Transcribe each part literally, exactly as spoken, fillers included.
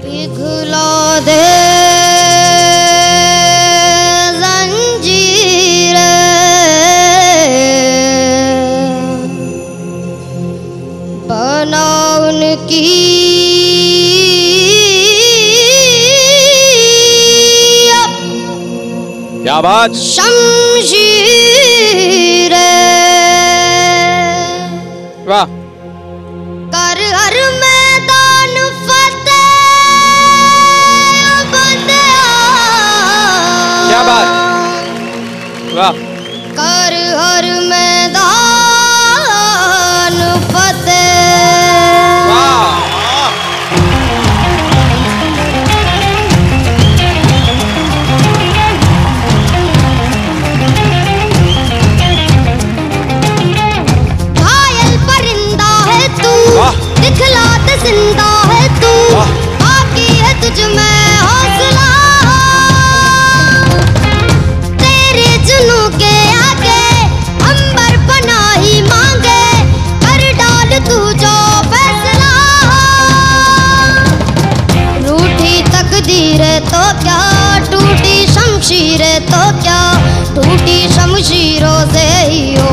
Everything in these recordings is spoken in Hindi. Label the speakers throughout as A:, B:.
A: पिघला दे जंजीर, बना उनकी
B: क्या बात,
A: शमशीर,
B: वाह,
A: कर हर मैदान फतेह बंदिया,
B: क्या बात, वाह,
A: कर हर मैदान फतेह,
B: वाह,
A: दिखला दे जिंदा है तू, बाकी है तुझ में हौसला, तेरे जुनू के आगे अंबर बना ही मांगे, कर डाल तू जो फैसला, रूठी तकदीर तो क्या, टूटी शमशीर तो क्या, टूटी शमशीरों से ही हो,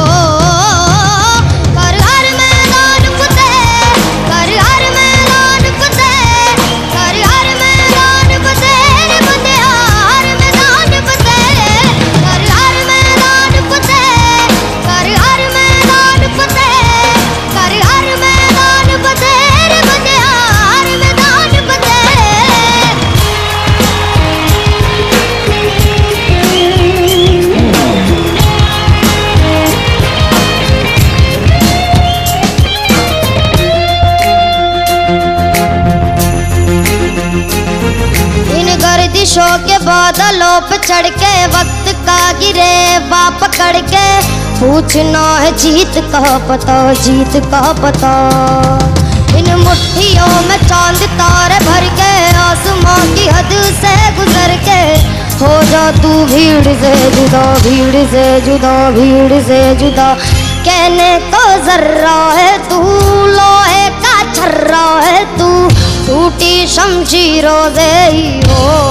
A: शो के बादलों पे चढ़ के वक्त का गिरे बाप पकड़ के, पूछना है जीत का पता, जीत का पता, इन मुट्ठियों में चांद तारे भर के, आसमां की हद से गुजर के, हो जा तू भीड़ से जुदा, भीड़ से जुदा, भीड़ से जुदा, कहने को जर्रा है तू, लोहे का छर्रा है तू, टूटी शमशीरों से ही हो।